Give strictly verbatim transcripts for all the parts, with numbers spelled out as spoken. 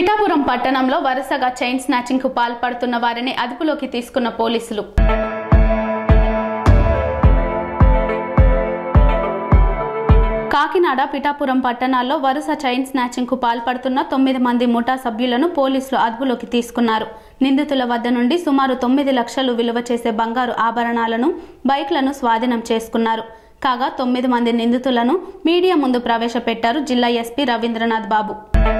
పిఠాపురం పట్టణంలో వరుసగా chain snatching కు పాల్పడుతున్న వారిని అదుపులోకి తీసుకున్న పోలీసులు. కాకినాడ, పిఠాపురం పట్టణాల్లో వరుస చైన్ స్నాచింగ్ కు పాల్పడుతున్న తొమ్మిది మంది ముఠా సభ్యులను పోలీసులు అదుపులోకి తీసుకున్నారు. నిందితుల వద్ద నుండి సుమారు తొమ్మిది లక్షలు విలువ చేసే బంగారు ఆభరణాలను, బైక్లను స్వాధీనం చేసుకున్నారు. కాగా తొమ్మిది మంది నిందితులను మీడియా ముందు ప్రవేశపెట్టారు జిల్లా ఎస్పీ రవీంద్రనాథ్ బాబు.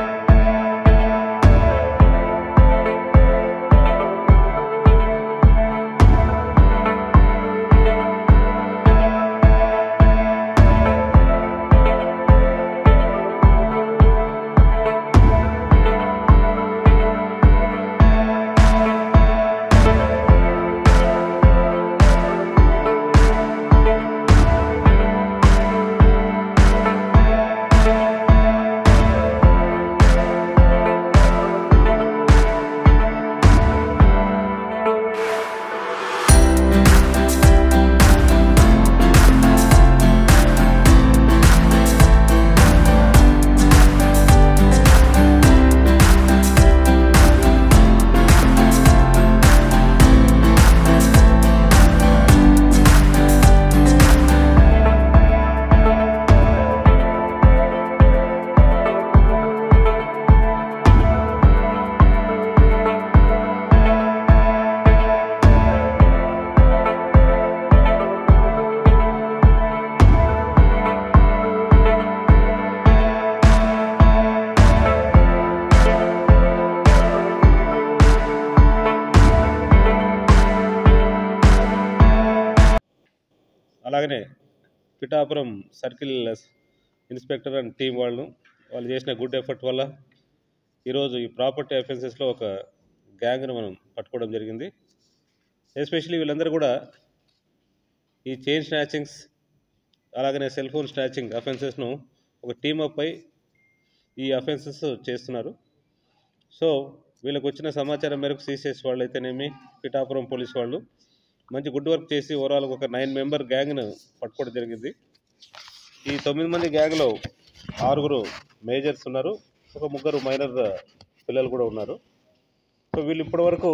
అలాగనే Pithapuram circle inspector and team వాళ్ళు వాళ్ళు చేసిన గుడ్ ఎఫర్ట్ వల్ల ఈరోజు ఈ ప్రాపర్టీ అఫెన్సెస్లో ఒక గ్యాంగ్ను మనం పట్టుకోవడం జరిగింది. ఎస్పెషలీ వీళ్ళందరూ కూడా ఈ చైన్ స్నాచింగ్స్ అలాగనే సెల్ ఫోన్ స్నాచింగ్ అఫెన్సెస్ను ఒక టీమ్ అప్ అయి ఈ అఫెన్సెస్ చేస్తున్నారు. సో వీళ్ళకి వచ్చిన సమాచారం మేరకు సిసిఎస్ వాళ్ళు అయితేనేమి, పిఠాపురం పోలీస్ వాళ్ళు మంచి గుడ్ వర్క్ చేసి ఓవరాల్ ఒక నైన్ మెంబర్ గ్యాంగ్ను పట్టుకోవడం జరిగింది. ఈ తొమ్మిది మంది గ్యాంగ్లో ఆరుగురు మేజర్స్ ఉన్నారు, ఒక ముగ్గురు మైనర్ పిల్లలు కూడా ఉన్నారు. సో వీళ్ళు ఇప్పటివరకు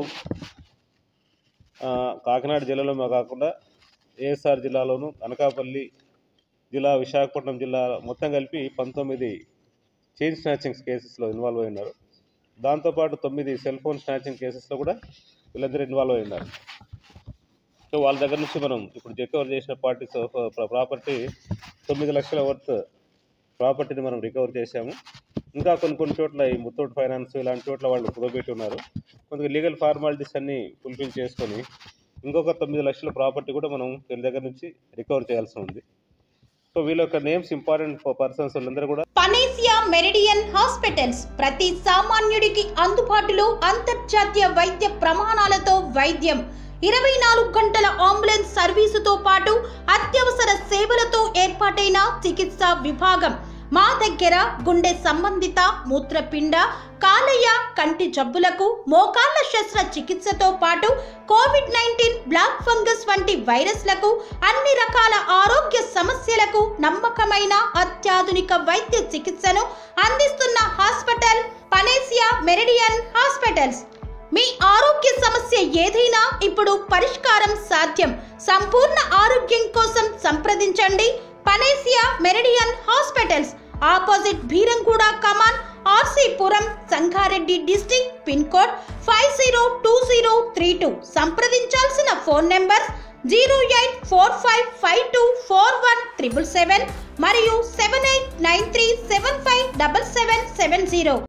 కాకినాడ జిల్లాలో కాకుండా ఏఎస్ఆర్ జిల్లాలోను, అనకాపల్లి జిల్లా, విశాఖపట్నం జిల్లా మొత్తం కలిపి పంతొమ్మిది చైన్ స్నాచింగ్స్ కేసెస్లో ఇన్వాల్వ్ అయి ఉన్నారు. దాంతోపాటు తొమ్మిది సెల్ ఫోన్ స్నాచింగ్ కేసెస్లో కూడా వీళ్ళందరూ ఇన్వాల్వ్ అయి ఉన్నారు. సో వాళ్ళ దగ్గర నుంచి మనం ఇప్పుడు రికవర్ చేసిన పార్టీస్ ప్రాపర్టీ తొమ్మిది లక్షల వర్త్ ప్రాపర్టీని మనం రికవర్ చేశాము. ఇంకా కొన్ని కొన్ని చోట్ల ఈ ముత్తూట్ ఫైనాన్స్ ఇలాంటి చోట్ల వాళ్ళు కుదబెట్టి ఉన్నారు. కొంత లీగల్ ఫార్మాలిటీస్ అన్నీ ఫుల్ఫిల్ చేసుకొని ఇంకొక తొమ్మిది లక్షల ప్రాపర్టీ కూడా మనం వీళ్ళ దగ్గర నుంచి రికవర్ చేయాల్సి ఉంది. సో వీళ్ళ యొక్క నేమ్స్ ఇంపార్టెంట్ పర్సన్స్ వాళ్ళందరూ కూడా పనేసియా మెరిడియన్ హాస్పిటల్స్ ప్రతి సామాన్యుడికి అందుబాటులో అంతర్జాతీయ వైద్య ప్రమాణాలతో వైద్యం, ఇరవై నాలుగు గంటల అంబులెన్స్ సర్వీసుతో పాటు అత్యవసర సేవలతో ఏర్పాటైన చికిత్సా విభాగం. మా దగ్గర గుండె సంబంధిత, మూత్రపిండ, కాలేయ, కంటి జబ్బులకు, మోకాళ్ల శస్త్ర చికిత్సతో పాటు కోవిడ్ నైన్టీన్, బ్లాక్ ఫంగస్ వంటి వైరస్లకు, అన్ని రకాల ఆరోగ్య సమస్యలకు నమ్మకమైన అత్యాధునిక వైద్య చికిత్సను అందిస్తున్న హాస్పిటల్ పనేసియా మెరిడియన్ హాస్పిటల్స్. మీ ఆరోగ్య సమస్య ఏదైనా ఇప్పుడు పరిష్కారం సాధ్యం. సంపూర్ణ ఆరోగ్యం కోసం సంప్రదించండి Panacea Meridian hospitals, opposite Bheeramguda Kaman, RC Puram, Sangareddy district, pin code five zero two zero three two. సంప్రదించాల్సిన phone number zero eight four five five two four one triple seven మరియు seven eight nine three seven five double seven seven zero.